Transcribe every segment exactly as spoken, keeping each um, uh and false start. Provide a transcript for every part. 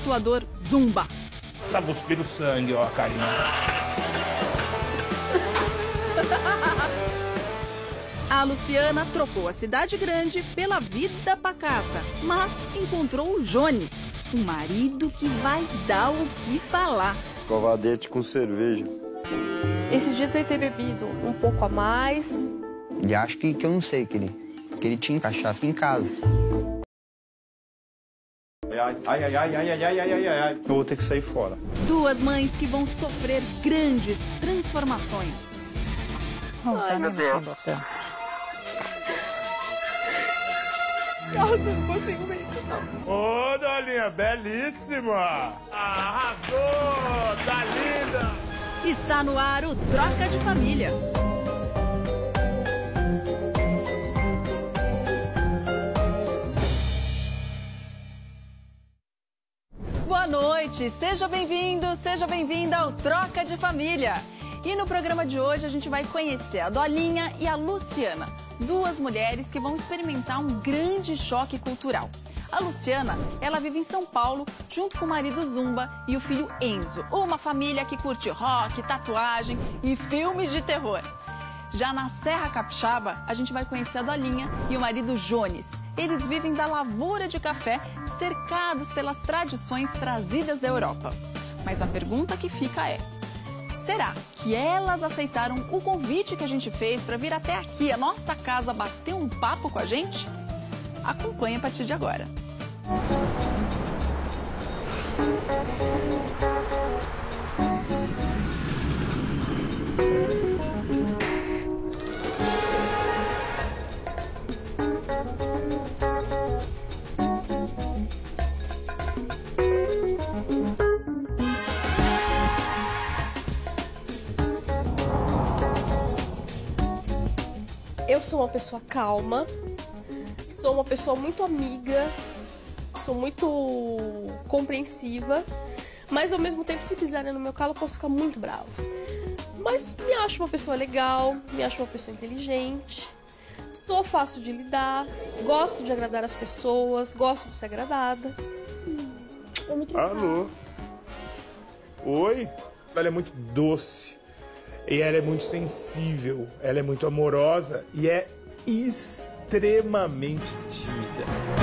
tatuador Zumba. Tá cuspindo sangue, ó, carinha. A Luciana trocou a cidade grande pela vida pacata, mas encontrou o Jones, um marido que vai dar o que falar. Covadete com cerveja. Esses dias ele ter bebido um pouco a mais. E acho que, que eu não sei, que ele, que ele tinha cachaça em casa. Ai, ai, ai, ai, ai, ai, ai, ai, ai. Eu vou ter que sair fora. Duas mães que vão sofrer grandes transformações. Ai, meu Deus do céu. Carlos, eu não consigo ver isso, não. Ô, Dolinha, belíssima! Arrasou! Tá linda! Está no ar o Troca de Família. Boa noite, seja bem-vindo, seja bem-vinda ao Troca de Família. E no programa de hoje a gente vai conhecer a Dolinha e a Luciana, duas mulheres que vão experimentar um grande choque cultural. A Luciana, ela vive em São Paulo junto com o marido Zumba e o filho Enzo, uma família que curte rock, tatuagem e filmes de terror. Já na Serra Capixaba, a gente vai conhecer a Dolinha e o marido Jones. Eles vivem da lavoura de café, cercados pelas tradições trazidas da Europa. Mas a pergunta que fica é: será que elas aceitaram o convite que a gente fez para vir até aqui, a nossa casa, bater um papo com a gente? Acompanhe a partir de agora. Eu sou uma pessoa calma, sou uma pessoa muito amiga, sou muito compreensiva, mas ao mesmo tempo, se pisarem no meu calo, eu posso ficar muito brava. Mas me acho uma pessoa legal, me acho uma pessoa inteligente, sou fácil de lidar, gosto de agradar as pessoas, gosto de ser agradada. É muito Alô? Oi? Ela é muito doce. E ela é muito sensível, ela é muito amorosa e é extremamente tímida.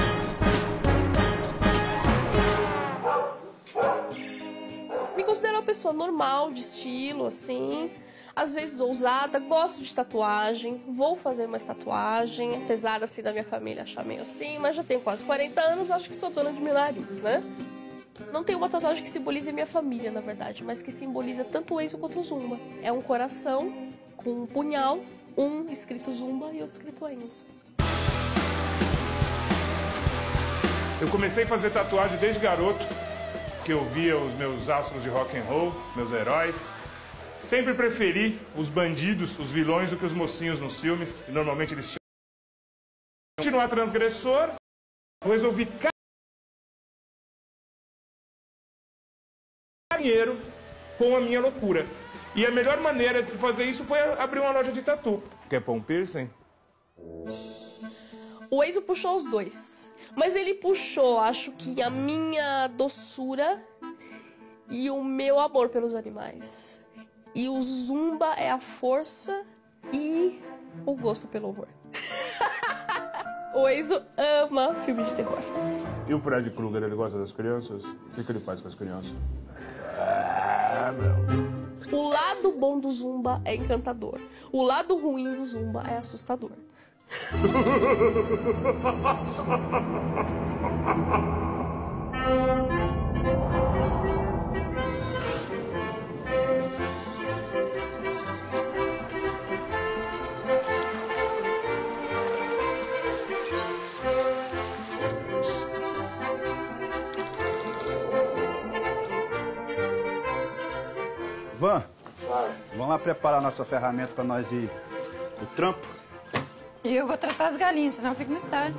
Me considero uma pessoa normal, de estilo, assim. Às vezes ousada, gosto de tatuagem, vou fazer mais tatuagem, apesar assim da minha família achar meio assim, mas já tenho quase quarenta anos, acho que sou dona de meu nariz, né? Não tem uma tatuagem que simbolize a minha família, na verdade, mas que simboliza tanto o Enzo quanto o Zumba. É um coração com um punhal, um escrito Zumba e outro escrito Enzo. Eu comecei a fazer tatuagem desde garoto, que eu via os meus astros de rock and roll, meus heróis. Sempre preferi os bandidos, os vilões, do que os mocinhos nos filmes. E normalmente eles tinham... Continuar transgressor, eu resolvi dinheiro com a minha loucura. E a melhor maneira de fazer isso foi abrir uma loja de tatu. Quer pôr um piercing? O Enzo puxou os dois, mas ele puxou, acho que a minha doçura e o meu amor pelos animais. E o Zumba é a força e o gosto pelo horror. O Enzo ama filme de terror. E o Fred Krueger, ele gosta das crianças? O que, que ele faz com as crianças? Ah, meu. O lado bom do Zumba é encantador. O lado ruim do Zumba é assustador. Van, vamos lá preparar nossa ferramenta para nós ir pro trampo? E eu vou tratar as galinhas, senão fica muito tarde.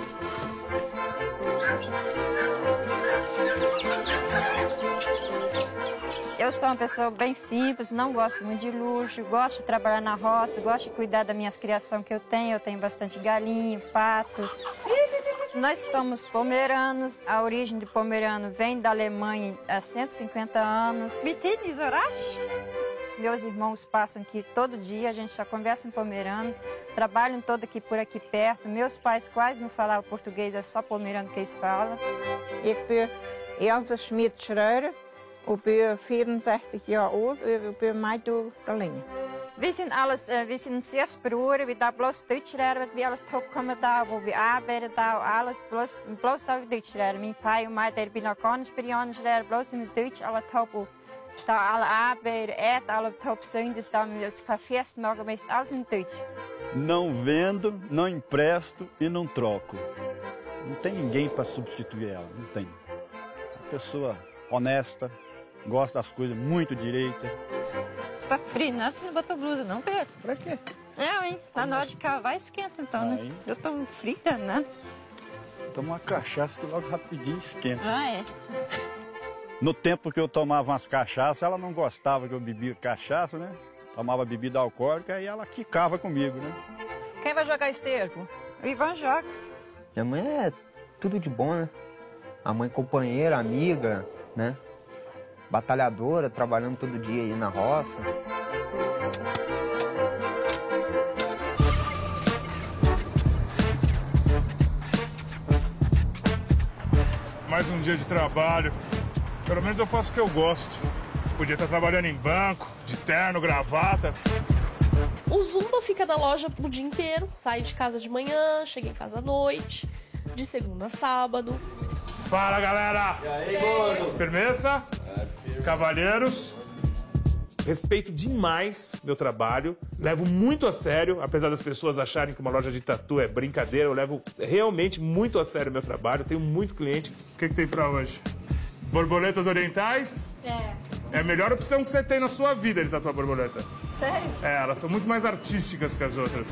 Eu sou uma pessoa bem simples, não gosto muito de luxo, gosto de trabalhar na roça, gosto de cuidar das minhas criações que eu tenho. Eu tenho bastante galinha, pato. Nós somos pomeranos, a origem de pomerano vem da Alemanha há cento e cinquenta anos. Meus irmãos passam aqui todo dia, a gente só conversa em pomerano, trabalham todo aqui por aqui perto. Meus pais quase não falavam português, é só pomerano que eles falam. Ik ben Else Schmidt-Schreuder, ik ben vierenzestig jaar oud, ik ben meedoen Galinha. Wir sind alles, uh, wir sind zes broers, we daar bloos Duits leren, we alles terugkomen daar, wo we arbeiten daar, alles bloos, bloos daar we Duits leren. Mijn pa en mij daar binnen Spanisch leren, bloos in Duits, alle top, daar alle arbeiden, eten, alle top zondags, daar we os cafés mogen, mas alles in Duits. Não vendo, não empresto e não troco. Não tem ninguém para substituir ela, não tem. Uma pessoa honesta, gosta das coisas muito direita. Tá frio, nada, você não botou blusa não, Pedro? Pra quê? Não, hein? Tá na hora de cavar, esquenta então, né? Aí. Eu tô fria, né? Toma uma cachaça que logo rapidinho esquenta. Ah, é? No tempo que eu tomava umas cachaças, ela não gostava que eu bebia cachaça, né? Tomava bebida alcoólica e ela quicava comigo, né? Quem vai jogar esterco? O Ivan joga. Minha mãe é tudo de bom, né? A mãe companheira, amiga, né? Batalhadora, trabalhando todo dia aí na roça. Mais um dia de trabalho. Pelo menos eu faço o que eu gosto. Podia estar trabalhando em banco, de terno, gravata. O Zumba fica na loja o dia inteiro, sai de casa de manhã, chega em casa à noite, de segunda a sábado. Fala, galera! E aí, gordo? Firmeza? Cavalheiros, respeito demais meu trabalho, levo muito a sério, apesar das pessoas acharem que uma loja de tatu é brincadeira, eu levo realmente muito a sério meu trabalho, tenho muito cliente. O que, que tem pra hoje? Borboletas orientais? É. É a melhor opção que você tem na sua vida de tatuar borboleta. Sério? É, elas são muito mais artísticas que as outras.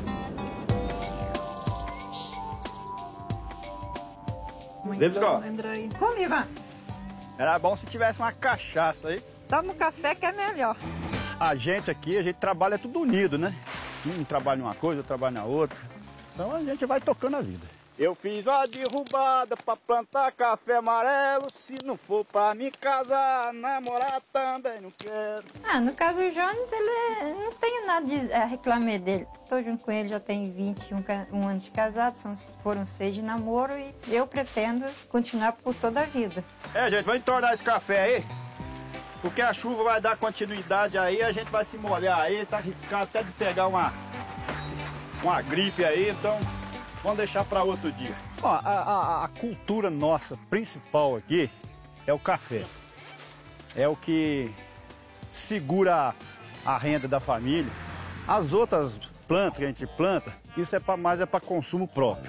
Deles, ó, Como, Ivan? era bom se tivesse uma cachaça aí. Toma um café que é melhor. A gente aqui, a gente trabalha tudo unido, né? Um trabalha uma coisa, outro trabalha na outra. Então a gente vai tocando a vida. Eu fiz uma derrubada pra plantar café amarelo. Se não for pra me casar, namorar também não quero. Ah, no caso do Jones, ele é- não tem nada de é, reclamar dele. Tô junto com ele, já tem vinte e um ca- um anos de casado, são, foram seis de namoro e eu pretendo continuar por toda a vida. É, gente, vamos entornar esse café aí. Porque a chuva vai dar continuidade aí, a gente vai se molhar aí, tá arriscado até de pegar uma, uma gripe aí, então vamos deixar para outro dia. Ó, a, a, a cultura nossa principal aqui é o café. É o que segura a, a renda da família. As outras plantas que a gente planta, isso é pra, mais é para consumo próprio.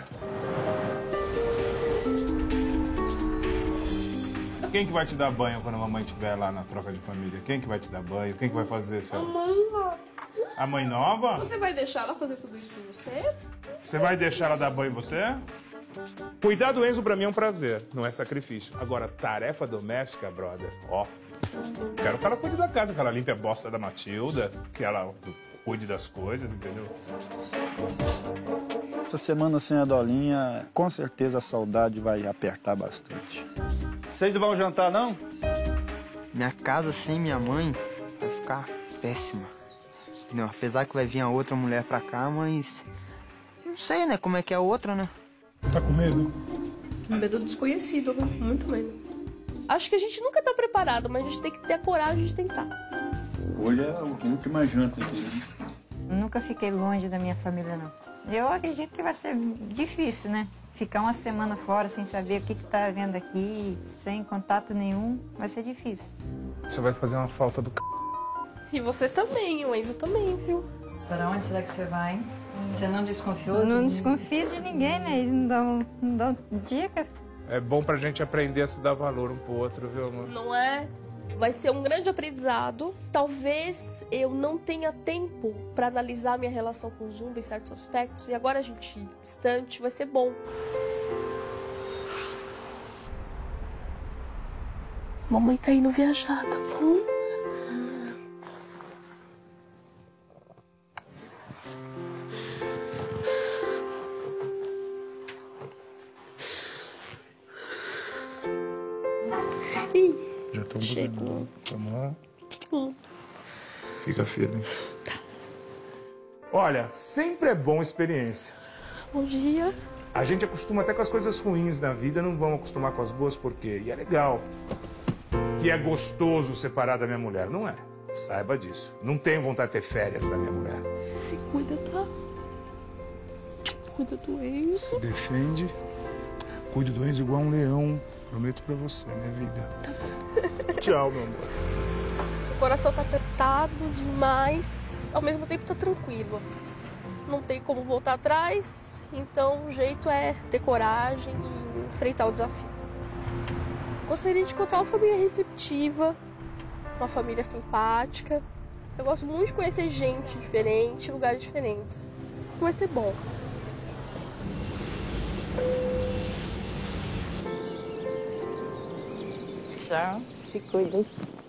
Quem que vai te dar banho quando a mamãe estiver lá na troca de família? Quem que vai te dar banho? Quem que vai fazer isso? A mãe nova. A mãe nova? Você vai deixar ela fazer tudo isso por você? Você vai deixar ela dar banho em você? Cuidar do Enzo pra mim é um prazer, não é sacrifício. Agora, tarefa doméstica, brother, ó. Quero que ela cuide da casa, que ela limpe a bosta da Matilda, que ela cuide das coisas, entendeu? Essa semana sem a Dolinha, com certeza a saudade vai apertar bastante. Vocês não vão jantar, não? Minha casa sem minha mãe vai ficar péssima. Não, apesar que vai vir a outra mulher pra cá, mas... Não sei, né? Como é que é a outra, né? Tá com medo? Medo desconhecido, né? Muito medo. Acho que a gente nunca tá preparado, mas a gente tem que ter a coragem de tentar. Hoje é o último mais janta aqui, né? Nunca fiquei longe da minha família, não. Eu acredito que vai ser difícil, né? Ficar uma semana fora sem saber o que está havendo aqui, sem contato nenhum, vai ser difícil. Você vai fazer uma falta do c... E você também, o Enzo também, viu? Para onde será que você vai? Você não desconfiou? Eu não de... desconfio de ninguém, né? Eles não dão, não dão dica. É bom pra gente aprender a se dar valor um pro outro, viu, amor? Não é? Vai ser um grande aprendizado. Talvez eu não tenha tempo para analisar minha relação com o Zumba em certos aspectos. E agora a gente distante, vai ser bom. Mamãe tá indo viajar, tá bom? Ih, Já estão chegou. buzinando. Vamos lá. Hum. Fica firme. Olha, sempre é bom experiência. Bom dia. A gente acostuma até com as coisas ruins na vida, não vamos acostumar com as boas por quê? E é legal. Que é gostoso separar da minha mulher, não é? Saiba disso. Não tenho vontade de ter férias da minha mulher. Se cuida, tá? Cuida do Enzo. Se defende. Cuide do Enzo igual um leão. Prometo pra você, minha vida. Tchau, meu amor. O coração tá apertado demais, ao mesmo tempo tá tranquilo. Não tem como voltar atrás, então o jeito é ter coragem e enfrentar o desafio. Gostaria de encontrar uma família receptiva, uma família simpática. Eu gosto muito de conhecer gente diferente, lugares diferentes. Vai ser bom. Tchau, se cuidem.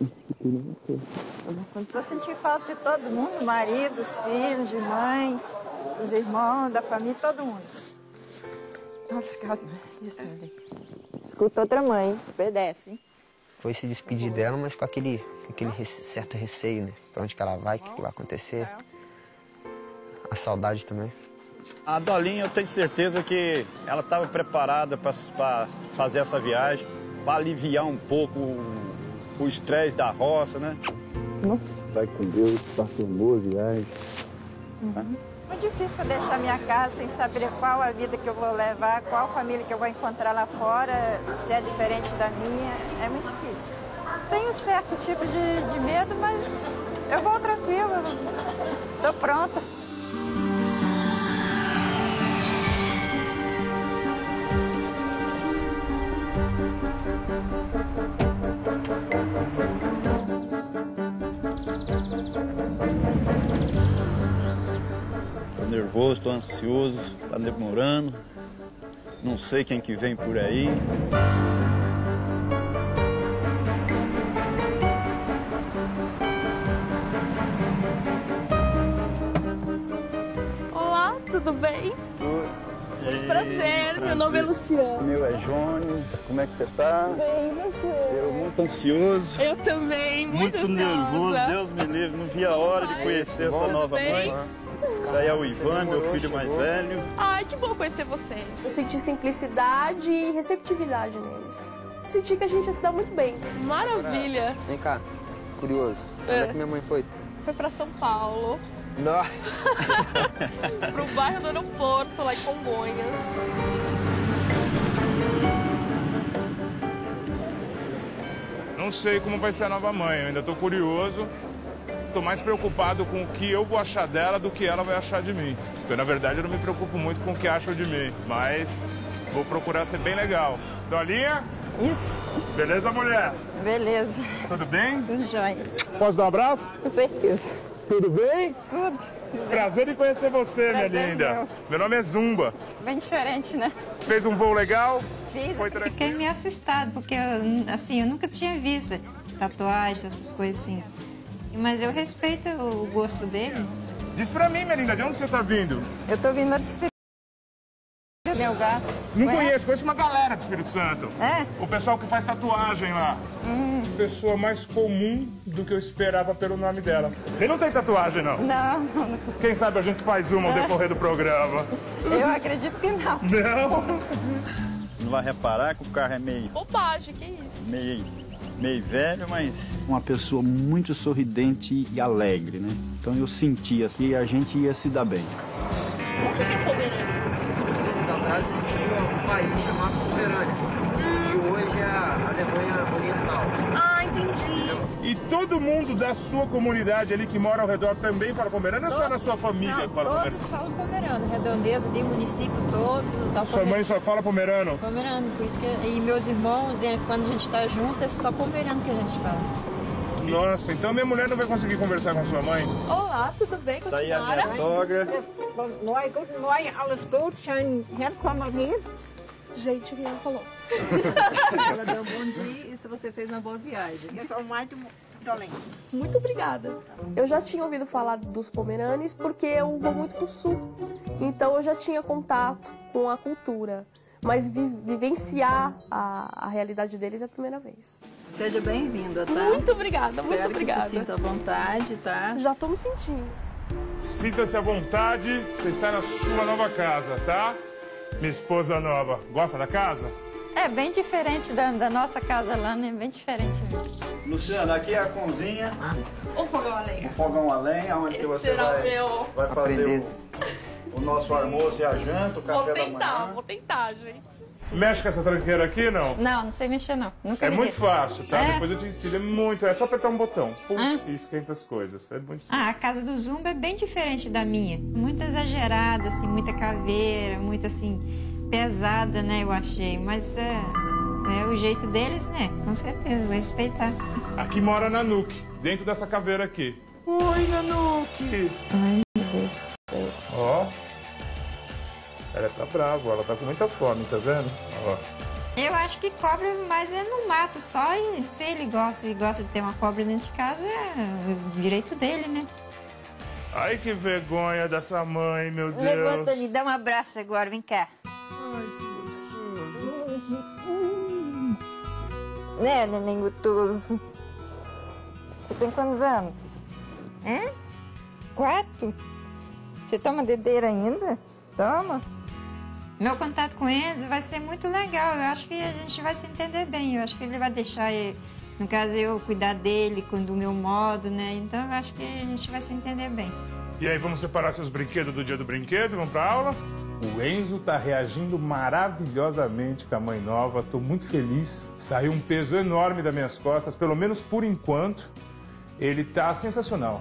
Vou sentir falta de todo mundo, marido, dos filhos, de mãe, dos irmãos, da família, todo mundo. Nossa, calma. Isso também. Escuta outra mãe, obedece, hein? Foi se despedir dela, mas com aquele, com aquele rece- certo receio, né? Pra onde que ela vai, o que, que vai acontecer. A saudade também. A Dolinha, eu tenho certeza que ela estava preparada para fazer essa viagem, para aliviar um pouco o, o estresse da roça, né? Vai com Deus, faça uma boa viagem. Uhum. Muito difícil para deixar minha casa sem saber qual a vida que eu vou levar, qual família que eu vou encontrar lá fora, se é diferente da minha. É muito difícil. Tenho um certo tipo de, de medo, mas eu vou tranquila, estou pronta. Tô nervoso, tô ansioso, tá demorando. Não sei quem que vem por aí. Olá, tudo bem? Tudo. Muito prazer, meu nome é Luciana. Meu é Jônio, como é que você tá? Bem, você? Eu muito ansioso. Eu também, muito, Muito ansiosa. nervoso, Deus me livre, não vi a hora de Ai, conhecer essa tudo nova bem? mãe. Isso aí é o Ivan, meu filho mais velho. Ai, que bom conhecer vocês. Eu senti simplicidade e receptividade neles. Senti que a gente ia se dar muito bem. Maravilha. Vem cá, curioso. É. Onde é que minha mãe foi? Foi pra São Paulo, Nossa. pro bairro do aeroporto, lá em Congonhas. Não sei como vai ser a nova mãe, eu ainda tô curioso. Tô mais preocupado com o que eu vou achar dela do que ela vai achar de mim. Porque, na verdade, eu não me preocupo muito com o que acham de mim. Mas vou procurar ser bem legal. Dolinha? Isso. Beleza, mulher? Beleza. Tudo bem? Tudo jóia. Posso dar um abraço? Com certeza. Tudo bem? Tudo. Prazer em conhecer você, minha Prazer linda. meu. Meu nome é Zumba. Bem diferente, né? Fez um voo legal? Fiz. Foi Fiquei tranquilo? meio assustada, porque eu, assim, eu nunca tinha visto tatuagens, essas coisas assim. Mas eu respeito o gosto dele. Diz pra mim, minha linda, de onde você tá vindo? Eu tô vindo a despedir meu gasto. Não Conhece? conheço, conheço uma galera do Espírito Santo. É? O pessoal que faz tatuagem lá. Hum. Pessoa mais comum do que eu esperava pelo nome dela. Você não tem tatuagem, não? Não, não, Quem sabe a gente faz uma ao decorrer do programa. eu acredito que não. Não? Não vai reparar que o carro é meio, Bobagem, que isso? meio, meio velho, mas... Uma pessoa muito sorridente e alegre, né? Então eu senti assim, a gente ia se dar bem. O que que é Pomerânia? Anos atrás existia um país chamado Pomerânia, que hoje é a Alemanha Oriental. Ah, entendi. E todo mundo da sua comunidade ali que mora ao redor também fala pomerano ou só na sua família Não, que fala todos pomerano? falam pomerano, redondeza, de município todo. Só Sua mãe só fala pomerano? Pomerano, por isso que... E meus irmãos, é, quando a gente tá junto, é só pomerano que a gente fala. Nossa, então minha mulher não vai conseguir conversar com sua mãe? Olá, tudo bem com a Isso aí é a senhora? minha sogra. Mooi, guten Morgen, alles gut, schön herkommen hier. Gente, o que ela falou? Ela deu um bom dia e se você fez uma boa viagem. Eu sou mais do Dolinha. Muito obrigada. Eu já tinha ouvido falar dos Pomeranes porque eu vou muito pro sul. Então eu já tinha contato com a cultura. Mas vi vivenciar a, a realidade deles é a primeira vez. Seja bem-vinda, tá? Muito obrigada, muito Espero obrigada. Que se sinta à vontade, tá? Já tô me sentindo. Sinta-se à vontade, você está na sua nova casa, tá? Minha esposa nova. Gosta da casa? É bem diferente da, da nossa casa lá, né? Bem diferente mesmo. Luciana, aqui é a cozinha. O fogão a lenha. O fogão a lenha, onde que Esse você será vai, meu. vai fazer Aprender. o, o nosso almoço e a janta, o café Vou da tentar, manhã. vou tentar, gente. Mexe com essa tranqueira aqui, não? Não, não sei mexer, não. Nunca É liguei. muito fácil, tá? É? Depois eu te ensino. É muito, é só apertar um botão. Puxa, Ah. e esquenta as coisas. É muito simples. Ah, a casa do Zumba é bem diferente da minha. Muito exagerada, assim, muita caveira, muito assim, pesada, né, eu achei. Mas é, é o jeito deles, né? Com certeza, vou respeitar. Aqui mora a Nanuque, dentro dessa caveira aqui. Oi, Nanuque! Ai, meu Deus do céu. Ó. Ela tá brava, ela tá com muita fome, tá vendo? Ó. Eu acho que cobra mais é no mato só, e se ele gosta, ele gosta de ter uma cobra dentro de casa, é o direito dele, né? Ai, que vergonha dessa mãe, meu Deus. Levanta ali, dá um abraço agora, vem cá. Ai, que gostoso. Né, neném gostoso? Você tem quantos anos? É? Quatro? Você toma dedeira ainda? Toma. Meu contato com eles vai ser muito legal. Eu acho que a gente vai se entender bem. Eu acho que ele vai deixar, ele, no caso, eu cuidar dele do meu modo, né? Então eu acho que a gente vai se entender bem. E aí, vamos separar seus brinquedos do dia do brinquedo? Vamos pra aula? O Enzo tá reagindo maravilhosamente com a mãe nova. Tô muito feliz. Saiu um peso enorme das minhas costas, pelo menos por enquanto. Ele tá sensacional.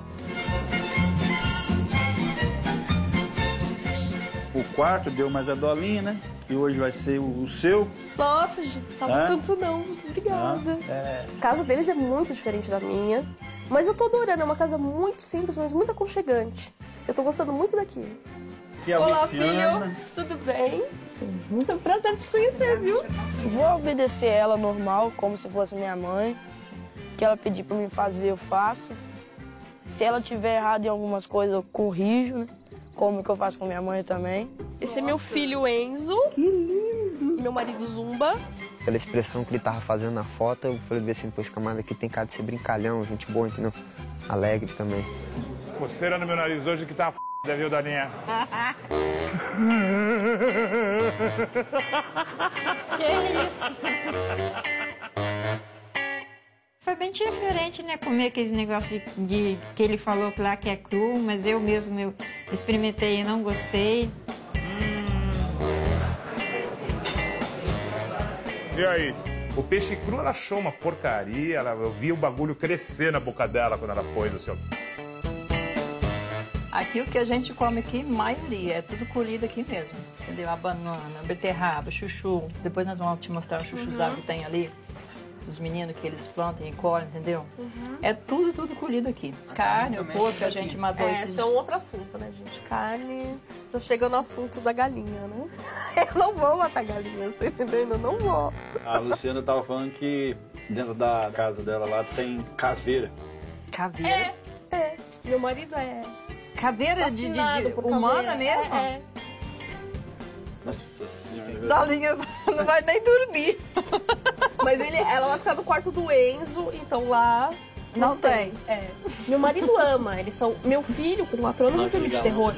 O quarto deu mais a dolinha, né? E hoje vai ser o, o seu. Nossa, gente, não sabe Hã? tanto não. Muito obrigada. É. A casa deles é muito diferente da minha. Mas eu tô adorando, é uma casa muito simples, mas muito aconchegante. Eu tô gostando muito daqui. E a Olá, Luciana. filho. Tudo bem? Muito prazer te conhecer, viu? Vou obedecer ela normal, como se fosse minha mãe. O que ela pedir pra mim fazer, eu faço. Se ela tiver errado em algumas coisas, eu corrijo, né? Como que eu faço com minha mãe também. Esse é meu filho Enzo. Que lindo. Meu marido Zumba. Pela expressão que ele tava fazendo na foto, eu falei assim, pô, esse camarada aqui tem cara de ser brincalhão, gente boa, entendeu? Alegre também. Coceira no meu nariz hoje que tá f***, viu, Daninha? Que isso? Foi bem diferente, né? Comer aqueles negócios de, de que ele falou lá que é cru, mas eu mesmo eu experimentei e não gostei. E aí? O peixe cru, ela achou uma porcaria. Ela, eu vi o bagulho crescer na boca dela quando ela pôs o seu... Aqui o que a gente come aqui, maioria, é tudo colhido aqui mesmo. Entendeu? A banana, a beterraba, chuchu. Depois nós vamos te mostrar o chuchuzado que tem ali. Os meninos que eles plantam e colhem, entendeu? Uhum. É tudo, tudo colhido aqui. Carne, o porco, a gente matou É, esses... esse é um outro assunto, né, gente? Carne. Tô chegando no assunto da galinha, né? Eu não vou matar galinha, você tá entendendo? Eu não vou. A Luciana tava falando que dentro da casa dela lá tem caveira. Caveira? É, é. Meu marido é... Caveira de, de, fascinado de por humana caveira. mesmo? É, é. Nossa senhora. Dalinha não vai nem dormir. Mas ele, ela vai ficar no quarto do Enzo, então lá... Não tem. É. Meu marido ama, eles são... Meu filho, com quatro anos, é filme de terror.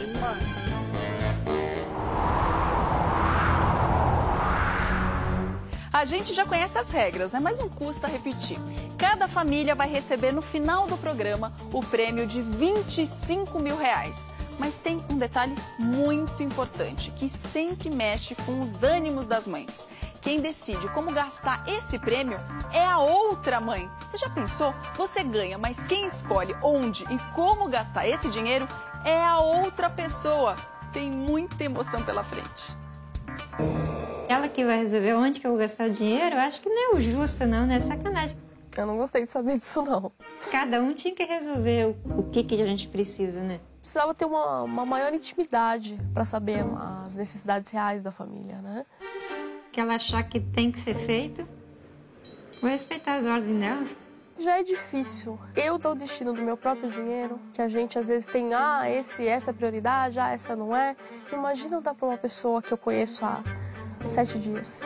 A gente já conhece as regras, né? Mas não custa repetir. Cada família vai receber no final do programa o prêmio de vinte e cinco mil reais. Mas tem um detalhe muito importante, que sempre mexe com os ânimos das mães. Quem decide como gastar esse prêmio é a outra mãe. Você já pensou? Você ganha, mas quem escolhe onde e como gastar esse dinheiro é a outra pessoa. Tem muita emoção pela frente. Ela que vai resolver onde que eu vou gastar o dinheiro, eu acho que não é o justo, não, né? Sacanagem. Eu não gostei de saber disso, não. Cada um tinha que resolver o, o que, que a gente precisa, né? Precisava ter uma, uma maior intimidade para saber as necessidades reais da família, né? Que ela achar que tem que ser feito, vou respeitar as ordens delas. Já é difícil eu dar o destino do meu próprio dinheiro, que a gente às vezes tem, ah, esse, essa é a prioridade, ah, essa não é. Imagina eu dar para uma pessoa que eu conheço há Sete dias.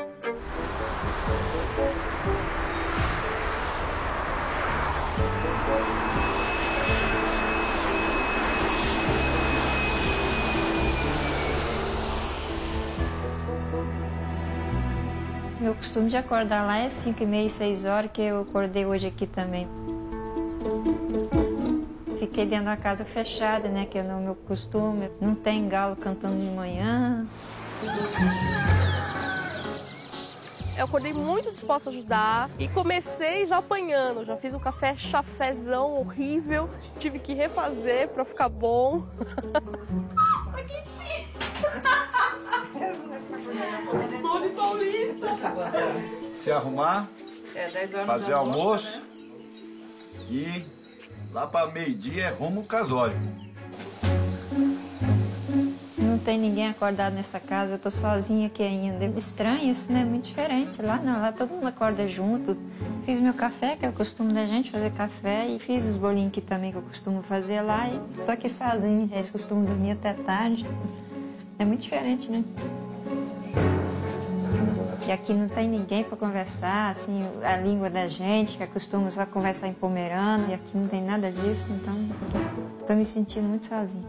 Meu costume de acordar lá é cinco e meia, seis horas, que eu acordei hoje aqui também. Fiquei dentro da casa fechada, né, que é o meu costume. Não tem galo cantando de manhã. Eu acordei muito disposta a ajudar e comecei já apanhando. Já fiz um café chafézão horrível, tive que refazer para ficar bom. Dona Paulista! Se arrumar, É, dez horas fazer de almoço, né? e lá para meio-dia é rumo ao casório. Não tem ninguém acordado nessa casa, eu tô sozinha aqui ainda. Estranho isso, né? Muito diferente. Lá não, lá todo mundo acorda junto. Fiz meu café, que é o costume da gente fazer café, e fiz os bolinhos aqui também, que eu costumo fazer lá, e tô aqui sozinha. Eles costumam dormir até tarde. É muito diferente, né? E aqui não tem ninguém para conversar, assim, a língua da gente, que acostuma só conversar em pomerano, e aqui não tem nada disso, então tô me sentindo muito sozinha.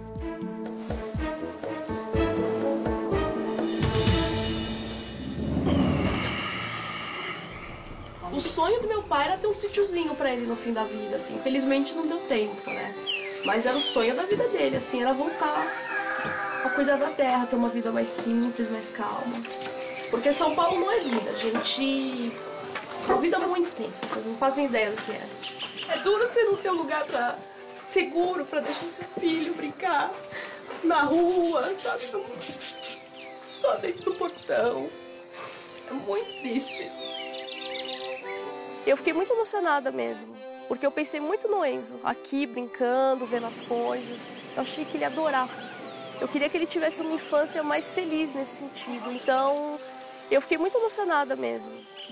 O sonho do meu pai era ter um sítiozinho para ele no fim da vida, assim. Infelizmente não deu tempo, né? Mas era o sonho da vida dele, assim, era voltar a cuidar da terra, ter uma vida mais simples, mais calma. Porque São Paulo não é vida, a gente... É uma vida muito tensa, vocês não fazem ideia do que é. É duro você não ter um lugar pra... seguro pra deixar seu filho brincar na rua, sabe? Só dentro do portão. É muito triste. Eu fiquei muito emocionada mesmo, porque eu pensei muito no Enzo, aqui brincando, vendo as coisas. Eu achei que ele ia adorar. Eu queria que ele tivesse uma infância mais feliz nesse sentido, então eu fiquei muito emocionada mesmo.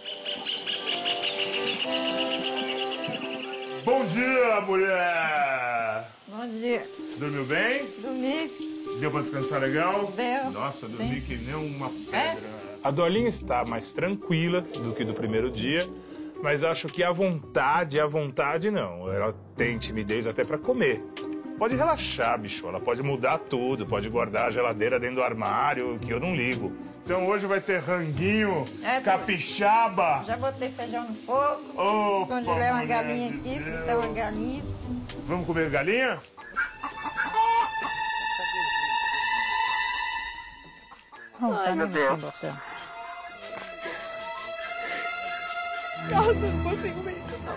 Bom dia, mulher! Bom dia. Dormiu bem? Dormi. Deu pra descansar legal? Deu. Nossa, dormi que nem uma pedra. A Dolinha está mais tranquila do que do primeiro dia, mas acho que a vontade, a vontade não. Ela tem timidez até pra comer. Pode relaxar, bicho. Ela pode mudar tudo, pode guardar a geladeira dentro do armário, que eu não ligo. Então hoje vai ter ranguinho, É, capixaba. Já botei feijão no fogo. Opa, Descongelei uma mulher galinha de aqui, Deus. fritar uma galinha. Vamos comer galinha? Ai, meu Deus do céu. Nossa, eu não consigo ver isso, não.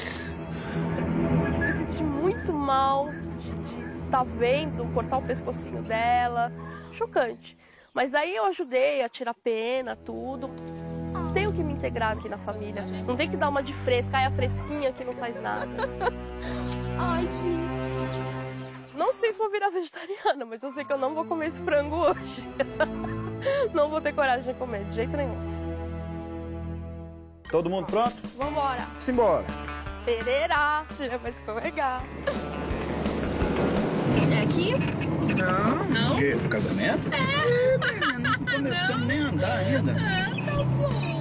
Me senti muito mal de estar tá vendo cortar o pescocinho dela. Chocante. Mas aí eu ajudei a tirar pena, tudo. Tenho que me integrar aqui na família. Não tem que dar uma de fresca. Ai, a fresquinha que não faz nada. Ai, gente. Não sei se vou virar vegetariana, mas eu sei que eu não vou comer esse frango hoje. Não vou ter coragem de comer, de jeito nenhum. Todo mundo pronto? Vambora. Simbora. Pereira, tira pra escorregar. É aqui? Não. Não? O quê? Do casamento? É. Não tô começando nem a andar ainda. É, tá bom.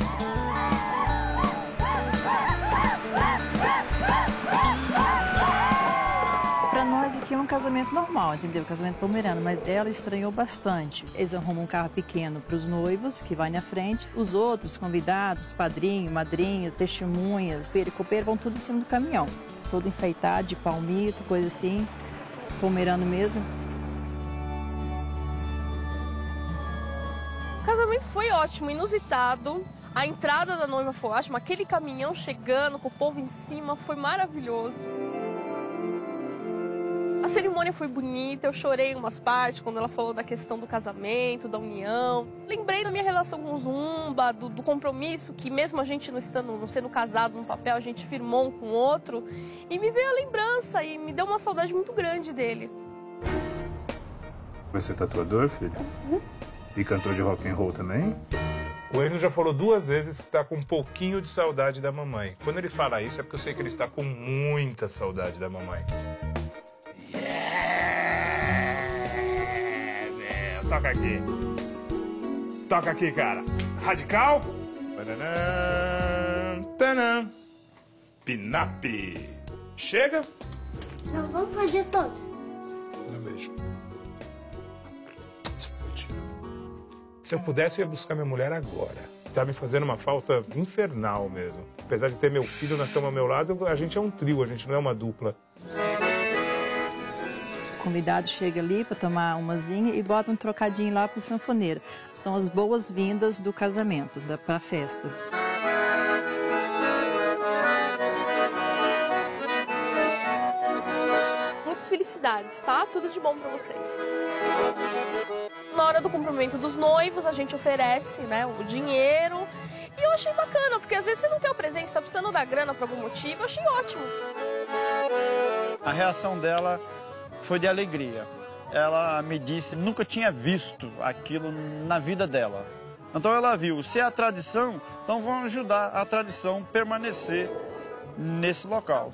Pra nós aqui é um casamento normal, entendeu? Casamento pomerano, mas ela estranhou bastante. Eles arrumam um carro pequeno para os noivos, que vai na frente. Os outros convidados, padrinho, madrinha, testemunhas, pericopeiro, vão tudo em cima do caminhão. Todo enfeitado, de palmito, coisa assim. Pomerano mesmo. O casamento foi ótimo, inusitado. A entrada da noiva foi ótima. Aquele caminhão chegando com o povo em cima foi maravilhoso. A cerimônia foi bonita, eu chorei em umas partes quando ela falou da questão do casamento, da união. Lembrei da minha relação com o Zumba, do, do compromisso que mesmo a gente não, estando, não sendo casado no papel, a gente firmou um com o outro. E me veio a lembrança e me deu uma saudade muito grande dele. Vai ser tatuador, filho? Uhum. E cantor de rock and roll também? O Enzo já falou duas vezes que tá com um pouquinho de saudade da mamãe. Quando ele fala isso é porque eu sei que ele está com muita saudade da mamãe. Yeah, meu, toca aqui. Toca aqui, cara. Radical. Tanã, tanã. Pinap. Chega. Não, vamos fazer todo. Dá um beijo. Se eu pudesse, eu ia buscar minha mulher agora. Tá me fazendo uma falta infernal mesmo. Apesar de ter meu filho na cama ao meu lado, a gente é um trio, a gente não é uma dupla. O convidado chega ali para tomar umazinha e bota um trocadinho lá pro sanfoneiro. São as boas-vindas do casamento, da, pra festa. Muitas felicidades, tá? Tudo de bom pra vocês. Na hora do cumprimento dos noivos, a gente oferece, né, o dinheiro. E eu achei bacana, porque às vezes você não quer o presente, você tá precisando da grana por algum motivo. Eu achei ótimo. A reação dela foi de alegria. Ela me disse que nunca tinha visto aquilo na vida dela. Então ela viu, se é a tradição, então vamos ajudar a tradição permanecer nesse local.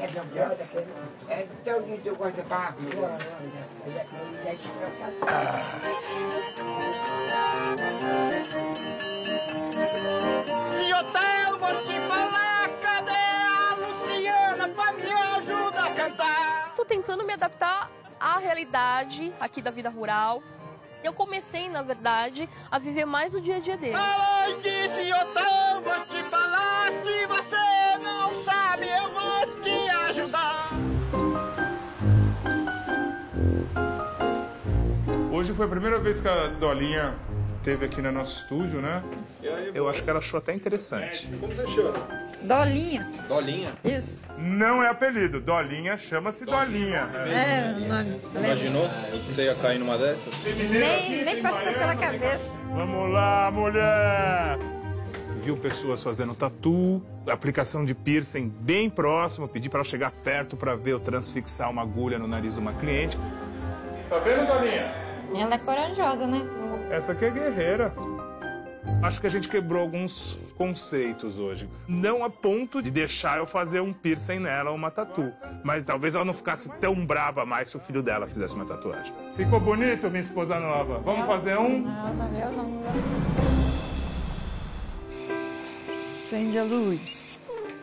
Ciotel, vou te falar, cadê a Luciana pra me ajudar a cantar? Tô tentando me adaptar à realidade aqui da vida rural. Eu comecei, na verdade, a viver mais o dia a dia deles. Alô, de Ciotel, vou te falar, se você não sabe, eu vou te ajudar. Hoje foi a primeira vez que a Dolinha esteve aqui no nosso estúdio, né? Eu acho que ela achou até interessante. Como você chama? Dolinha. Dolinha? Isso. Não é apelido, Dolinha chama-se Dolinha. É, não, Imaginou que você ia cair numa dessas? nem, nem passou pela cabeça. Vamos lá, mulher! Viu pessoas fazendo tatu, aplicação de piercing bem próximo, pedi para ela chegar perto para ver eu transfixar uma agulha no nariz de uma cliente. Tá vendo, Dolinha? Ela é corajosa, né? Essa aqui é guerreira. Acho que a gente quebrou alguns conceitos hoje. Não a ponto de deixar eu fazer um piercing nela ou uma tatu. Mas talvez ela não ficasse tão brava mais se o filho dela fizesse uma tatuagem. Ficou bonito, minha esposa nova? Vamos fazer um? Não, não, eu não. Acende a luz.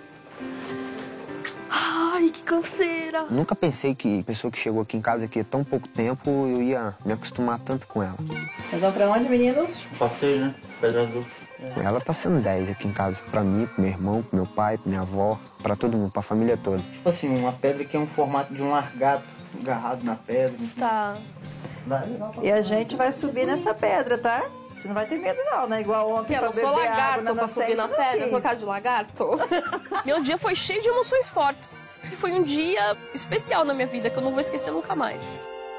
Ai, que canseira. Nunca pensei que a pessoa que chegou aqui em casa aqui há tão pouco tempo, eu ia me acostumar tanto com ela. Vocês vão pra onde, meninos? Passeio, né? Pedra Azul. Ela tá sendo dez aqui em casa, pra mim, pro meu irmão, pro meu pai, pra minha avó, pra todo mundo, pra família toda. Tipo assim, uma pedra que é um formato de um largato agarrado na pedra. Tá. E a gente vai subir nessa pedra, tá? Você não vai ter medo não, né? Igual ontem Eu pra não sou beber água lagarto na pra subir na nascente, pedra, não vou quis. ficar de lagarto. Meu dia foi cheio de emoções fortes. Foi um dia especial na minha vida, que eu não vou esquecer nunca mais.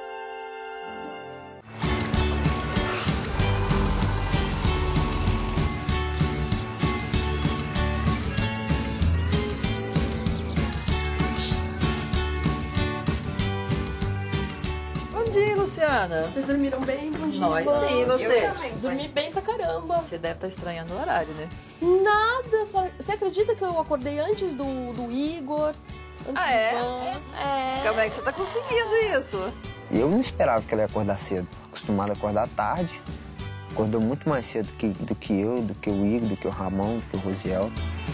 Bom dia, Luciana. Vocês dormiram bem? Bom dia. Nós sim, você? Dormi bem pra caramba. Você deve estar estranhando o horário, né? Nada, só... Você acredita que eu acordei antes do, do Igor? Antes Ah, é? do Ivan? É. Como é que você tá conseguindo isso? E eu não esperava que ela ia acordar cedo. Acostumado a acordar tarde. Acordou muito mais cedo que, do que eu, do que o Igor, do que o Ramon, do que o Rosiel.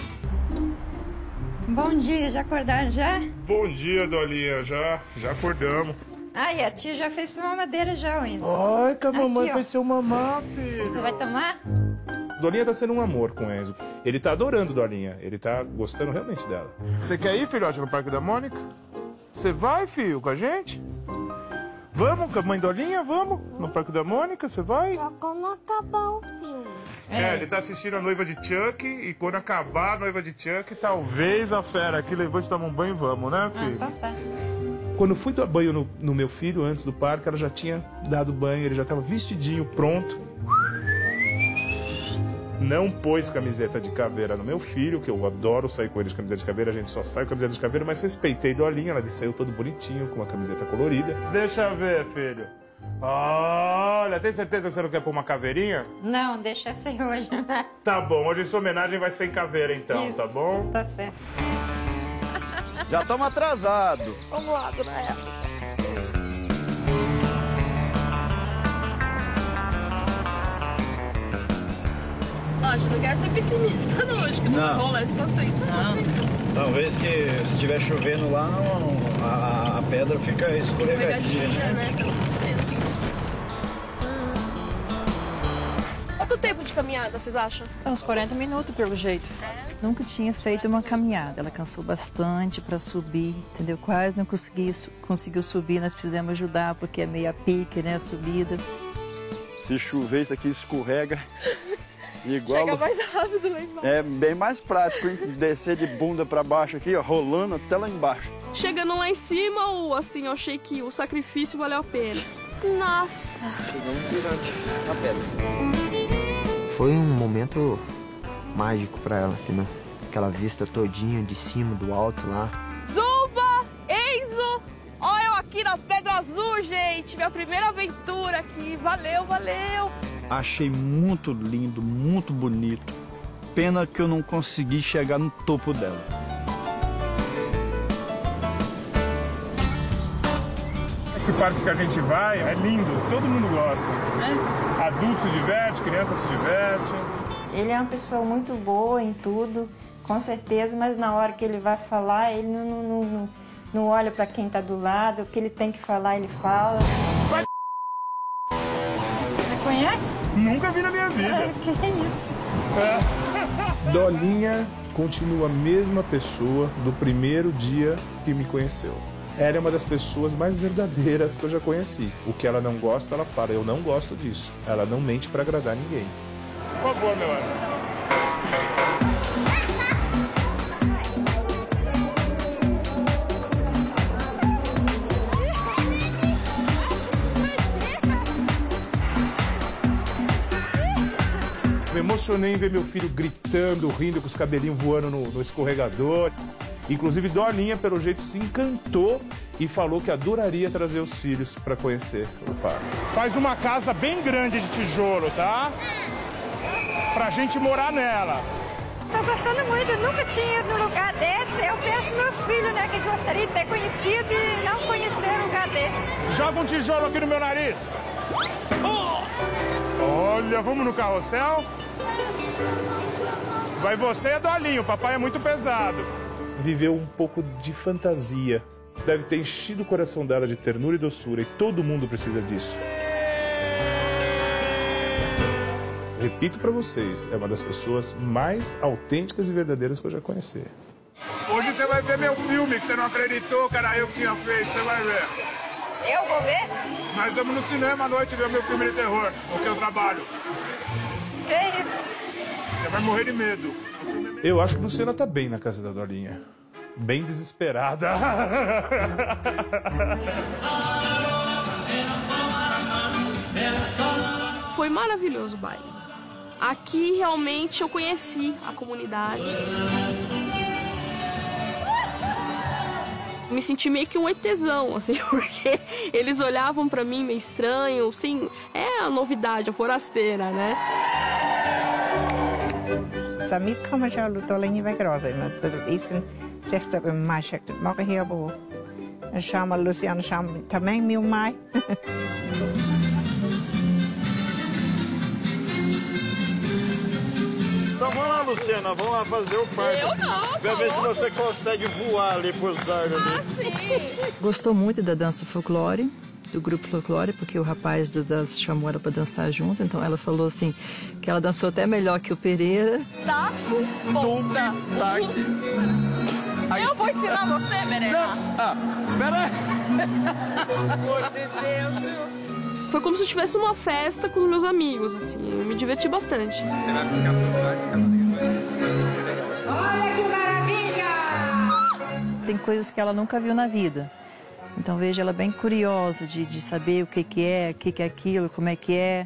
Bom dia, já acordaram já? Bom dia, Dolinha. Já, já acordamos. Ai, a tia já fez sua mamadeira já, Whindersson. Ai, que a mamãe Aqui, ó. vai ser uma mamá, filho. Você vai tomar? Dolinha tá sendo um amor com o Enzo. Ele tá adorando Dolinha. Ele tá gostando realmente dela. Você quer ir, filhote, no Parque da Mônica? Você vai, filho, com a gente? Vamos com a mãe Dolinha? Vamos? No Parque da Mônica? Você vai? Só quando acabar o filme. É, ele tá assistindo a noiva de Chuck e quando acabar a noiva de Chuck, talvez a fera aqui levou de tomar um banho e vamos, né, filho? Ah, tá, tá. Quando eu fui dar banho no, no meu filho antes do parque, ela já tinha dado banho, ele já tava vestidinho, pronto. Não pôs camiseta de caveira no meu filho, que eu adoro sair com ele de camiseta de caveira, a gente só sai com camiseta de caveira, mas respeitei Dolinha, ela saiu todo bonitinho, com uma camiseta colorida. Deixa eu ver, filho. Olha, tem certeza que você não quer pôr uma caveirinha? Não, deixa sem hoje. Tá bom, hoje sua homenagem vai ser em caveira então, Isso, tá bom? Tá certo. Já estamos atrasados. Vamos lá, dona Eva. Ah, a gente não quer ser pessimista, não. Acho que não, não. vai rolar esse passeio, não. Talvez que se estiver chovendo lá, não, a, a pedra fica escorregadia, né? né? Quanto tempo de caminhada, vocês acham? Uns quarenta minutos, pelo jeito. É. Nunca tinha feito uma caminhada. Ela cansou bastante para subir, entendeu? Quase não consegui, conseguiu subir. Nós precisamos ajudar, porque é meio a pique, né, a subida. Se chover, isso aqui escorrega. Igual... Chega mais rápido lá embaixo. É bem mais prático, hein? Descer de bunda para baixo aqui, ó, rolando até lá embaixo. Chegando lá em cima, ou assim, eu achei que o sacrifício valeu a pena. Nossa! Chegamos durante a pedra. Foi um momento mágico para ela, entendeu? Aquela vista todinha de cima, do alto lá. Zumba! Enzo! Olha eu aqui na Pedra Azul, gente! Minha primeira aventura aqui. Valeu, valeu! Achei muito lindo, muito bonito. Pena que eu não consegui chegar no topo dela. Esse parque que a gente vai é lindo, todo mundo gosta. É? Adulto se diverte, criança se diverte. Ele é uma pessoa muito boa em tudo, com certeza, mas na hora que ele vai falar, ele não, não, não, não olha para quem está do lado, o que ele tem que falar, ele fala. Vai... Você conhece? Nunca vi na minha vida. É, que é isso? É. Dolinha continua a mesma pessoa do primeiro dia que me conheceu. Ela é uma das pessoas mais verdadeiras que eu já conheci. O que ela não gosta, ela fala, eu não gosto disso. Ela não mente para agradar ninguém. Por favor, meu anjo. Me emocionei em ver meu filho gritando, rindo, com os cabelinhos voando no, no escorregador. Inclusive, Dolinha, pelo jeito, se encantou e falou que adoraria trazer os filhos para conhecer o parque. Faz uma casa bem grande de tijolo, tá? Pra gente morar nela. Tô gostando muito, eu nunca tinha ido num lugar desse. Eu penso meus filhos, né, que gostariam de ter conhecido e não conheceram um lugar desse. Joga um tijolo aqui no meu nariz. Oh! Olha, vamos no carrossel? Vai você e Dolinho, o papai é muito pesado. Viveu um pouco de fantasia. Deve ter enchido o coração dela de ternura e doçura, e todo mundo precisa disso. Repito pra vocês, é uma das pessoas mais autênticas e verdadeiras que eu já conheci. Hoje você vai ver meu filme, que você não acreditou que era eu que tinha feito, você vai ver. Eu vou ver? Nós vamos no cinema à noite ver meu filme de terror, o que eu trabalho. Que isso? Você vai morrer de medo. Eu acho que Luciana tá bem na casa da Dolinha. Bem desesperada. Foi maravilhoso o baile. Aqui realmente eu conheci a comunidade. Me senti meio que um ETzão, assim, porque eles olhavam pra mim meio estranho, assim, é a novidade, a forasteira, né? Så mit kommer så lå længe væk råd, men det er sådan, så er mig sagt, må jeg her på. Jeg chama Luciana chama também meu mai. Então vamos lá, Luciana, vamos lá fazer o parque. Eu não, Vai ver se você consegue voar ali pros ares. Ah, sim. Gostou muito da dança folclore, do grupo folclore, porque o rapaz do dança chamou ela para dançar junto, então ela falou assim, que ela dançou até melhor que o Pereira. Tá bom, tá. Eu vou ensinar você, Merena. Ah, pera Pelo amor de Deus, meu. Foi como se eu tivesse uma festa com os meus amigos, assim, eu me diverti bastante. Olha que maravilha! Tem coisas que ela nunca viu na vida. Então vejo ela bem curiosa de, de saber o que, que é, o que, que é aquilo, como é que é.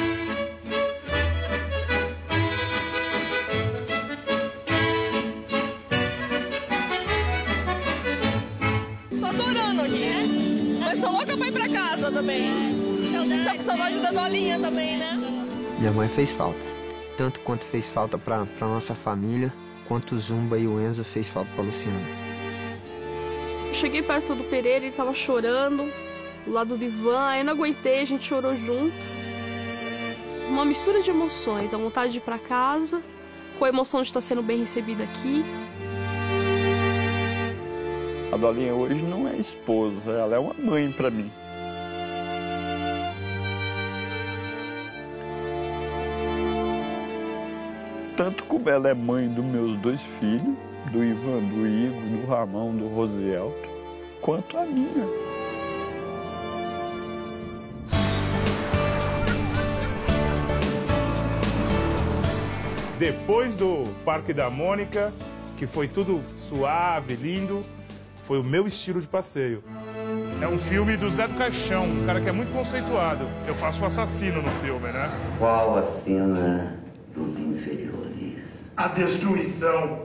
Tô adorando aqui, né? Mas sou louca pra ir pra casa também. Você tá com saudade da Dolinha também, né? Minha mãe fez falta. Tanto quanto fez falta pra, pra nossa família, quanto o Zumba e o Enzo fez falta pra Luciana. Cheguei perto do Pereira, ele tava chorando, do lado do Ivan, aí eu não aguentei, a gente chorou junto. uma mistura de emoções, a vontade de ir para casa, com a emoção de estar sendo bem recebida aqui. A Dolinha hoje não é esposa, ela é uma mãe para mim. Tanto como ela é mãe dos meus dois filhos, do Ivan, do Igor, do Ramão, do Rosiel, quanto a minha. Depois do Parque da Mônica, que foi tudo suave, lindo, foi o meu estilo de passeio. É um filme do Zé do Caixão, um cara que é muito conceituado. Eu faço o assassino no filme, né? Qual a cena dos inferiores? A destruição.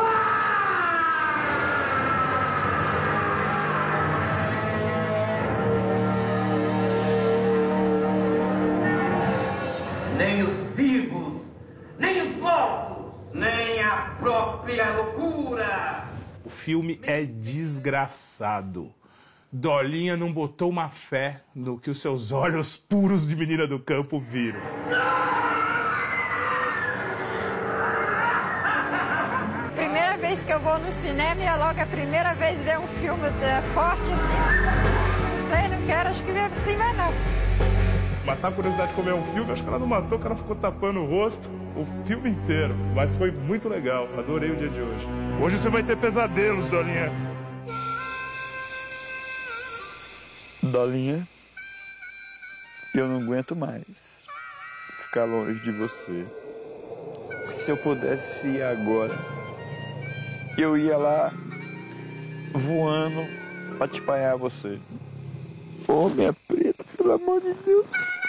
Nem os vivos, nem os mortos, nem a própria loucura. O filme é desgraçado. Dolinha não botou uma fé no que os seus olhos puros de menina do campo viram. Primeira vez que eu vou no cinema e é logo a primeira vez ver um filme é, forte assim. Isso aí não quero, acho que ver assim vai não. Matar a curiosidade de comer um filme, acho que ela não matou, que ela ficou tapando o rosto o filme inteiro. Mas foi muito legal, adorei o dia de hoje. Hoje você vai ter pesadelos, Dolinha. Dolinha, eu não aguento mais ficar longe de você. Se eu pudesse ir agora, eu ia lá voando pra te espalhar você. Ô, minha preta, pelo amor de Deus.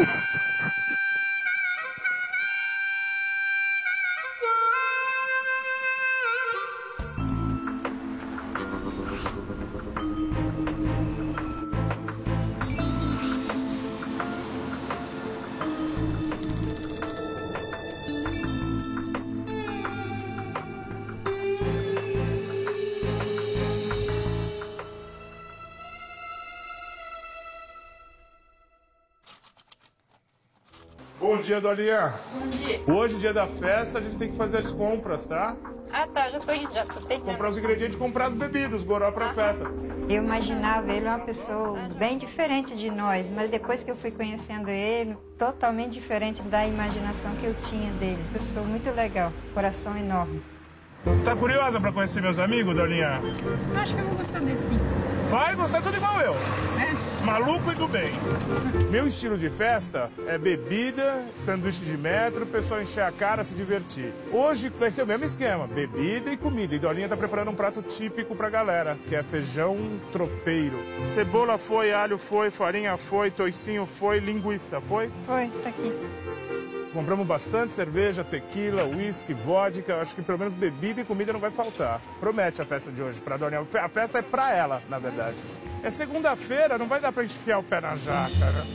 Bom dia, Dolinha. Bom dia. Hoje, dia da festa, a gente tem que fazer as compras, tá? Ah, tá, já tô indo, já tô tentando. Comprar os ingredientes e comprar as bebidas, os goró pra festa. Eu imaginava ele uma pessoa bem diferente de nós, mas depois que eu fui conhecendo ele, totalmente diferente da imaginação que eu tinha dele. Pessoa muito legal, coração enorme. Tá curiosa pra conhecer meus amigos, Dolinha? Acho que eu vou gostar desse sim. Vai gostar tudo igual eu. É. Maluco e do bem. Meu estilo de festa é bebida, sanduíche de metro, o pessoal encher a cara, se divertir. Hoje vai ser o mesmo esquema, bebida e comida. E Dolinha tá preparando um prato típico pra galera, que é feijão tropeiro. Cebola foi, alho foi, farinha foi, toicinho foi, linguiça foi? Foi, tá aqui. Compramos bastante cerveja, tequila, uísque, vodka. Acho que pelo menos bebida e comida não vai faltar. Promete a festa de hoje pra Dolinha. A festa é pra ela, na verdade. É segunda-feira, não vai dar pra gente enfiar o pé na jaca, né?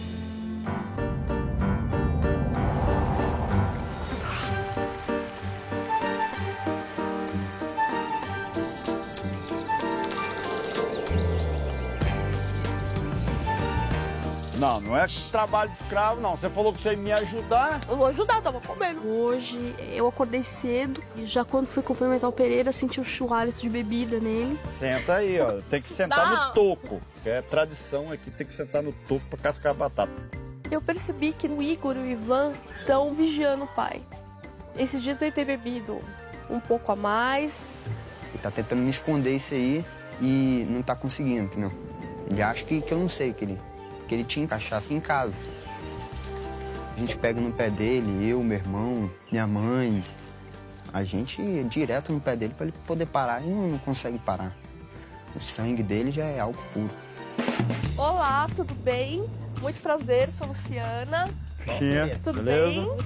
Não, não é trabalho de escravo, não. Você falou que você ia me ajudar. Eu vou ajudar, tava comendo. Hoje eu acordei cedo e já quando fui cumprimentar o Pereira, senti o churrasco de bebida nele. Senta aí, ó. Tem que sentar Não. no toco. Que é tradição aqui, tem que sentar no toco pra cascar a batata. Eu percebi que o Igor e o Ivan estão vigiando o pai. Esses dias ele tem bebido um pouco a mais. Ele tá tentando me esconder isso aí e não tá conseguindo, entendeu? Ele acha que, que eu não sei que ele, que ele tinha cachaça em casa. A gente pega no pé dele, eu, meu irmão, minha mãe. A gente é direto no pé dele para ele poder parar e não, não consegue parar. O sangue dele já é algo puro. Olá, tudo bem? Muito prazer, sou Luciana. Fichinha, Tudo beleza? bem?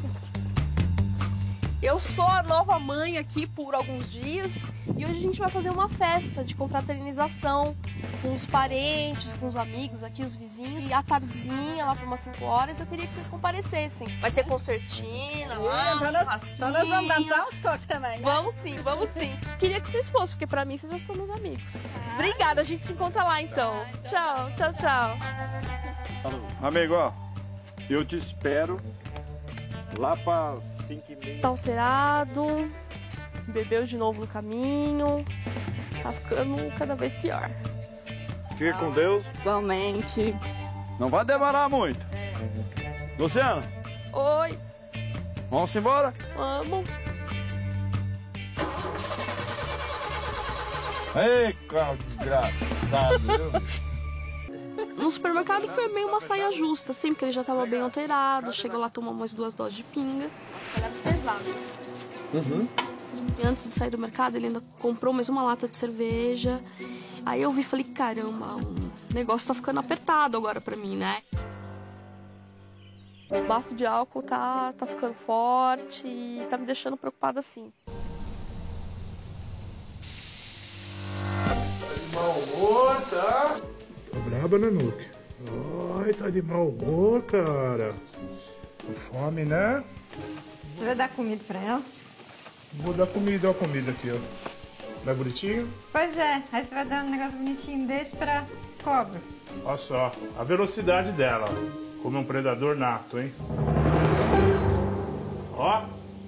Eu sou a nova mãe aqui por alguns dias e hoje a gente vai fazer uma festa de confraternização com os parentes, com os amigos aqui, os vizinhos. E à tardezinha, lá por umas cinco horas, eu queria que vocês comparecessem. Vai ter concertina lá, Então um nós- churrasquinho. então nós vamos dançar uns toques também, né? Vamos sim, vamos sim. Queria que vocês fossem, porque pra mim vocês já estão meus amigos. Obrigada, a gente se encontra lá então. Tchau, tchau, tchau. Amigo, ó, eu te espero Lá para cinco e meia. Tá alterado, bebeu de novo no caminho, tá ficando cada vez pior. Fica com Deus. Igualmente. Não vai demorar muito. Luciana. Oi. Vamos embora? Vamos. Ei, carro desgraçado, viu? No supermercado foi meio uma saia justa, assim, porque ele já tava bem alterado. Chegou lá, tomou umas duas doses de pinga. Era pesado. Uhum. E antes de sair do mercado, ele ainda comprou mais uma lata de cerveja. Aí eu vi e falei, caramba, o negócio tá ficando apertado agora pra mim, né? O bafo de álcool tá, tá ficando forte e tá me deixando preocupada assim. De mau humor, tá? Tá braba, né, Nuke? Ai, tá de mau humor, cara. Com fome, né? Você vai dar comida pra ela? Vou dar comida, ó a comida aqui, ó. Não é bonitinho? Pois é, aí você vai dar um negócio bonitinho desse pra cobra. Olha só, a velocidade dela, ó. Como um predador nato, hein? Ó.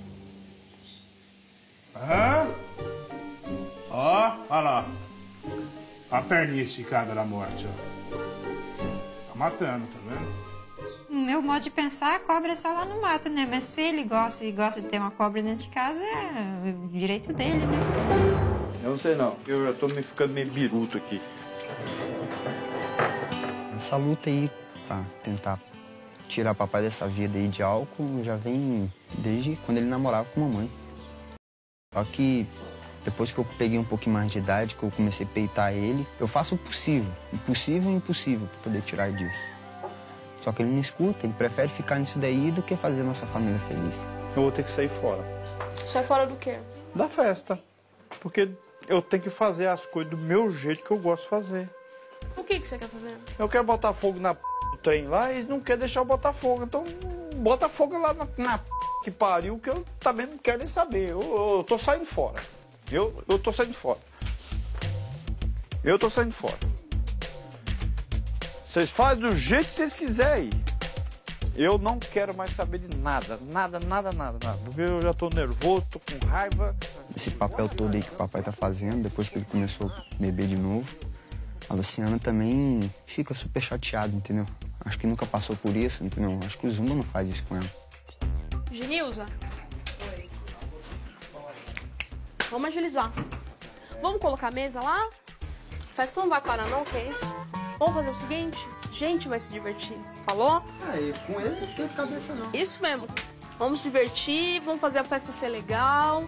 Ah. Ó, olha lá. A perninha esticada da morte, ó. Tá matando, tá vendo? No meu modo de pensar, a cobra é só lá no mato, né? Mas se ele gosta e gosta de ter uma cobra dentro de casa, é o direito dele, né? Eu não sei não, eu já tô me ficando meio biruto aqui. Essa luta aí pra tentar tirar papai dessa vida aí de álcool já vem desde quando ele namorava com a mamãe. Só que depois que eu peguei um pouquinho mais de idade, que eu comecei a peitar ele, eu faço o possível, o possível e o impossível pra poder tirar disso. Só que ele não escuta, ele prefere ficar nisso daí do que fazer a nossa família feliz. Eu vou ter que sair fora. Sai fora do quê? Da festa. Porque eu tenho que fazer as coisas do meu jeito que eu gosto de fazer. O que que você quer fazer? Eu quero botar fogo na p... do trem lá e eles não querem deixar eu botar fogo. Então, bota fogo lá na, na p... que pariu, que eu também não quero nem saber. Eu, eu, eu tô saindo fora. Eu, eu tô saindo fora. Eu tô saindo fora. Vocês fazem do jeito que vocês quiserem. Eu não quero mais saber de nada. Nada, nada, nada, nada. Porque eu já tô nervoso, tô com raiva. Esse papel todo aí que o papai tá fazendo, depois que ele começou a beber de novo, a Luciana também fica super chateada, entendeu? Acho que nunca passou por isso, entendeu? Acho que o Zumba não faz isso com ela. Genilza? Oi. Vamos agilizar. Vamos colocar a mesa lá? A festa não vai parar não, que é isso? Vamos fazer o seguinte? A gente vai se divertir. Falou? Ah, e com eles não esquenta a cabeça não. Isso mesmo. Vamos se divertir, vamos fazer a festa ser legal.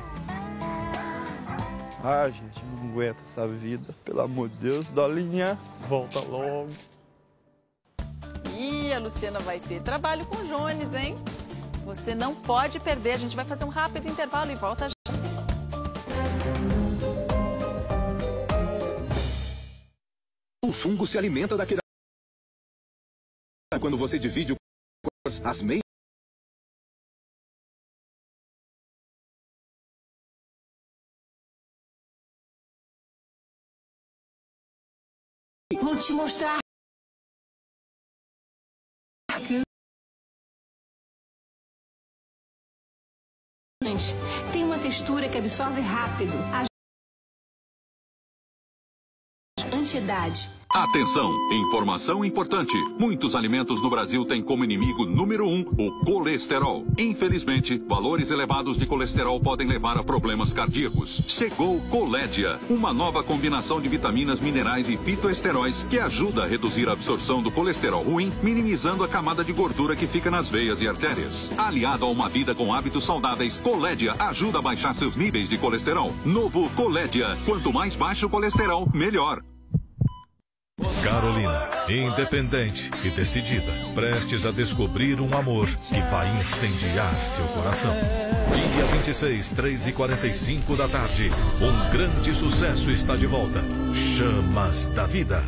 Ah, gente, não aguento essa vida. Pelo amor de Deus, Dolinha, volta logo. Ih, a Luciana vai ter trabalho com o Jones, hein? Você não pode perder. A gente vai fazer um rápido intervalo e volta já. O fungo se alimenta da queratina. Quando você divide o as meias. Vou te mostrar. Tem uma textura que absorve rápido. Anti-idade. Atenção! Informação importante. Muitos alimentos no Brasil têm como inimigo número um o colesterol. Infelizmente, valores elevados de colesterol podem levar a problemas cardíacos. Chegou Colédia, uma nova combinação de vitaminas, minerais e fitoesteróis que ajuda a reduzir a absorção do colesterol ruim, minimizando a camada de gordura que fica nas veias e artérias. Aliado a uma vida com hábitos saudáveis, Colédia ajuda a baixar seus níveis de colesterol. Novo Colédia. Quanto mais baixo o colesterol, melhor. Carolina, independente e decidida, prestes a descobrir um amor que vai incendiar seu coração. Dia vinte e seis, três e quarenta e cinco da tarde, um grande sucesso está de volta. Chamas da Vida.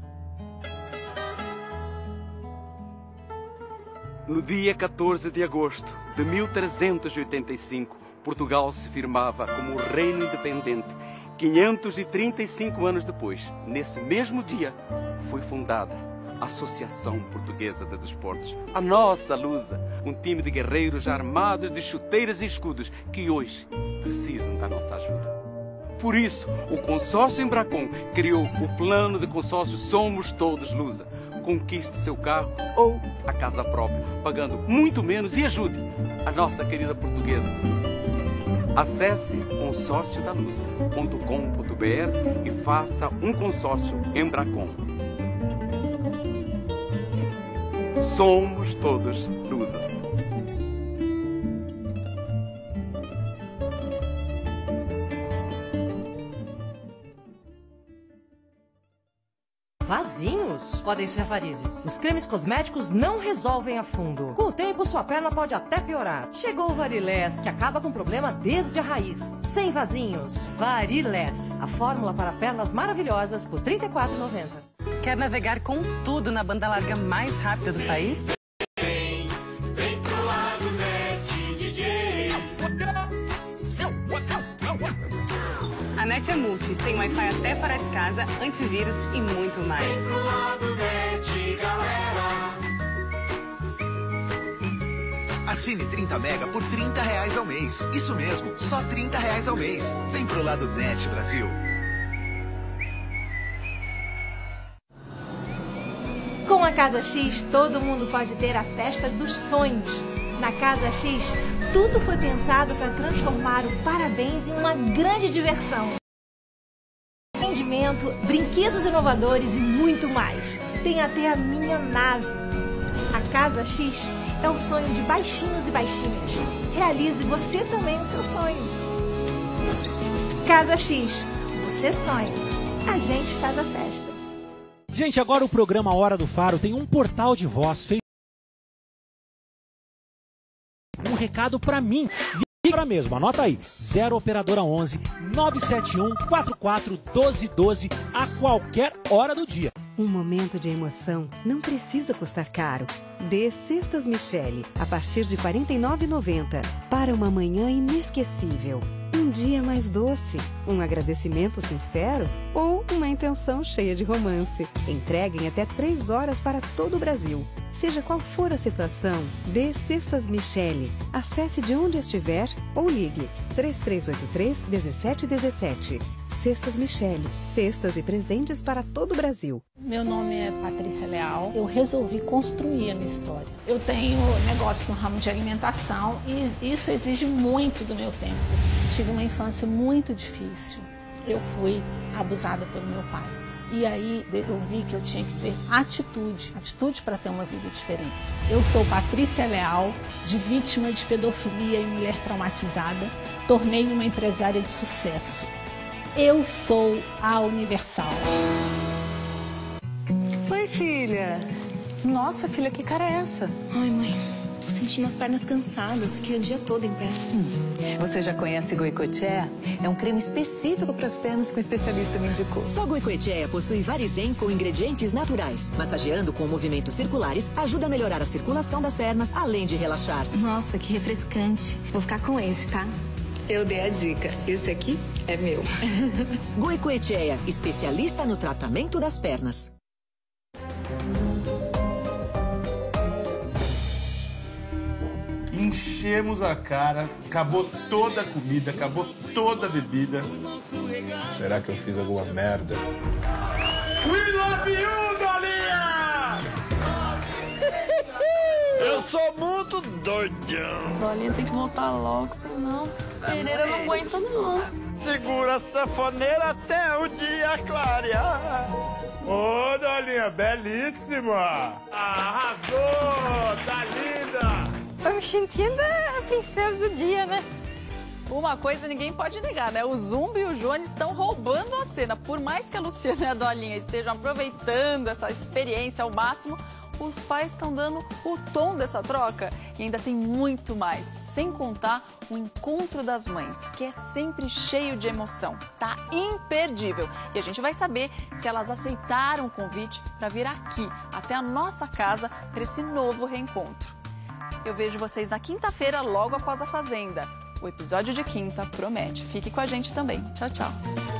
No dia quatorze de agosto de mil trezentos e oitenta e cinco, Portugal se firmava como reino independente. quinhentos e trinta e cinco anos depois, nesse mesmo dia, foi fundada Associação Portuguesa de Desportos. A nossa Lusa, um time de guerreiros armados de chuteiras e escudos que hoje precisam da nossa ajuda. Por isso, o consórcio Embracon criou o plano de consórcio Somos Todos Lusa. Conquiste seu carro ou a casa própria, pagando muito menos e ajude a nossa querida portuguesa. Acesse consórcio da lusa ponto com ponto br e faça um consórcio Embracon. Somos todos Lusa. Vasinhos podem ser varizes. Os cremes cosméticos não resolvem a fundo. Com o tempo, sua perna pode até piorar. Chegou o Varilés, que acaba com o problema desde a raiz. Sem vasinhos. Varilés. A fórmula para pernas maravilhosas por trinta e quatro reais e noventa centavos. Quer navegar com tudo na banda larga mais rápida do país? Vem, vem pro lado Net D J. A Net é multi, tem Wi-Fi até fora de casa, antivírus e muito mais. Vem pro lado Net, galera. Assine trinta mega por trinta reais ao mês. Isso mesmo, só trinta reais ao mês. Vem pro lado Net, Brasil. Com a Casa X, todo mundo pode ter a festa dos sonhos. Na Casa X, tudo foi pensado para transformar o parabéns em uma grande diversão. Atendimento, brinquedos inovadores e muito mais. Tem até a minha nave. A Casa X é o sonho de baixinhos e baixinhas. Realize você também o seu sonho. Casa X, você sonha. A gente faz a festa. Gente, agora o programa Hora do Faro tem um portal de voz feito um recado pra mim. Agora mesmo, anota aí, zero operadora onze, nove sete um, quatro quatro, um dois um dois a qualquer hora do dia. Um momento de emoção não precisa custar caro. Dê Cestas Michele, a partir de quarenta e nove reais e noventa centavos, para uma manhã inesquecível. Um dia mais doce, um agradecimento sincero ou uma intenção cheia de romance. Entregue em até três horas para todo o Brasil. Seja qual for a situação, dê Cestas Michele. Acesse de onde estiver ou ligue três três oito três, um sete um sete. Cestas Michele. Cestas e presentes para todo o Brasil. Meu nome é Patrícia Leal. Eu resolvi construir a minha história. Eu tenho negócio no ramo de alimentação e isso exige muito do meu tempo. Tive uma infância muito difícil. Eu fui abusada pelo meu pai. E aí eu vi que eu tinha que ter atitude, atitude para ter uma vida diferente. Eu sou Patrícia Leal, de vítima de pedofilia e mulher traumatizada, tornei-me uma empresária de sucesso. Eu sou a Universal. Oi, filha. Nossa, filha, que cara é essa? Ai, mãe, tô sentindo as pernas cansadas, fiquei o dia todo em pé. Hum. Você já conhece Goicoechea? É um creme específico para as pernas que o especialista me indicou. Só Goicoechea possui Varizem com ingredientes naturais. Massageando com movimentos circulares, ajuda a melhorar a circulação das pernas, além de relaxar. Nossa, que refrescante. Vou ficar com esse, tá? Eu dei a dica. Esse aqui é meu. Goicoechea, especialista no tratamento das pernas. Enchemos a cara, acabou toda a comida, acabou toda a bebida. Será que eu fiz alguma merda? We love you, Dolinha! Eu sou muito doidão. Dolinha tem que voltar logo, senão Pereira não aguenta não. Segura a sanfoneira até o dia clarear. Ô, Dolinha, belíssima! Arrasou! Tá linda! Tô me sentindo a princesa do dia, né? Uma coisa ninguém pode negar, né? O Zumbi e o Johnny estão roubando a cena. Por mais que a Luciana e a Dolinha estejam aproveitando essa experiência ao máximo, os pais estão dando o tom dessa troca. E ainda tem muito mais, sem contar o Encontro das Mães, que é sempre cheio de emoção. Tá imperdível. E a gente vai saber se elas aceitaram o convite para vir aqui, até a nossa casa, para esse novo reencontro. Eu vejo vocês na quinta-feira, logo após a Fazenda. O episódio de quinta promete. Fique com a gente também. Tchau, tchau.